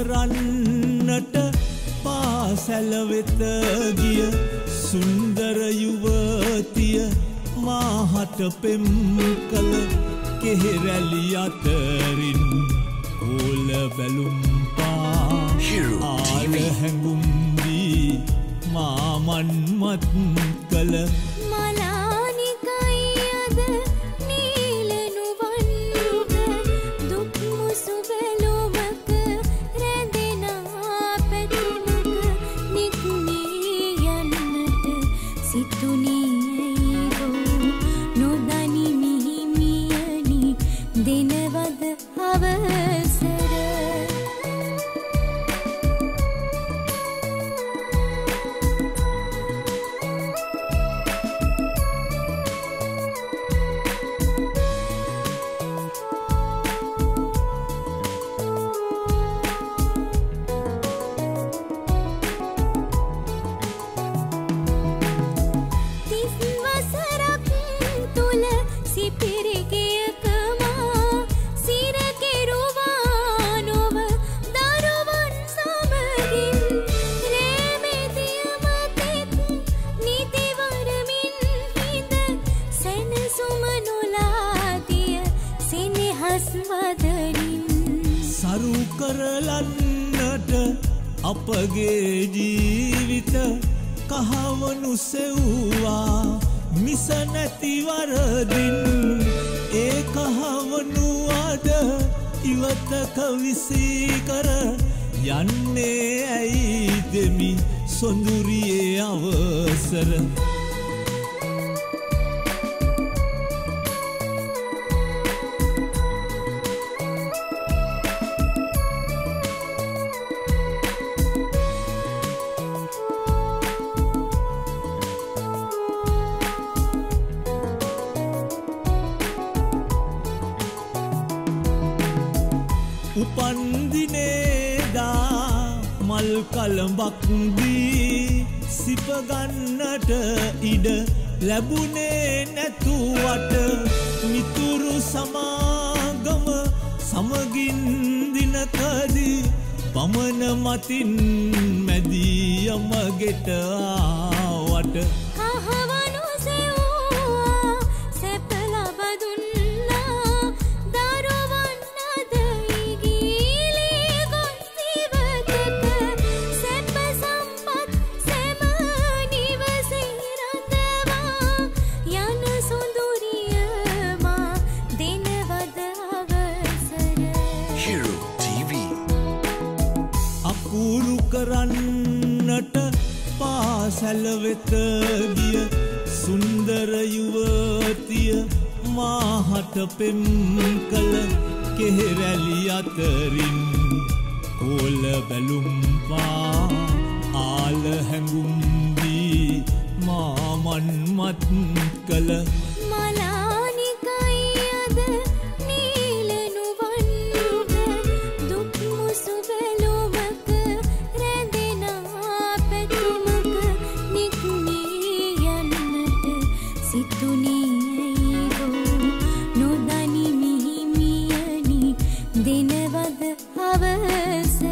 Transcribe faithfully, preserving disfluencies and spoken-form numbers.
කරන්නට පාසැල වෙත ගිය සුන්දර යුවතිය මාහට පෙම් කළ කෙහෙරැලි අතරින් ඕල බැලුම් පා ආල හැඟුම් දී මාමන් මත් කළ සරු කරලන්නට අපගේ ජීවිත කහවනු සෙව්වා මිස නැති වරදින් ඒ කහවනු අද ඉවතක විසී කර යන්නේ ඇයි දෙමි සොඳුරියේ අවසර උපන්දිනේදා මල් කලඹක් දී සිපගන්නට ඉඩ ලැබුණේ නැතුවට මිතුරු සමාගම සමගින් දිනකදී පමන මතින් මැදියම ගෙට ආවට අකුරු කරන්නට පාසැල වෙත ගිය සුන්දර යුවතිය මාහට පෙම් කළ කෙහෙරැලි අතරින් ඕල බැලුම් පා ආල හැඟුම් දී මාමන් මත් කළ දිනවද අවස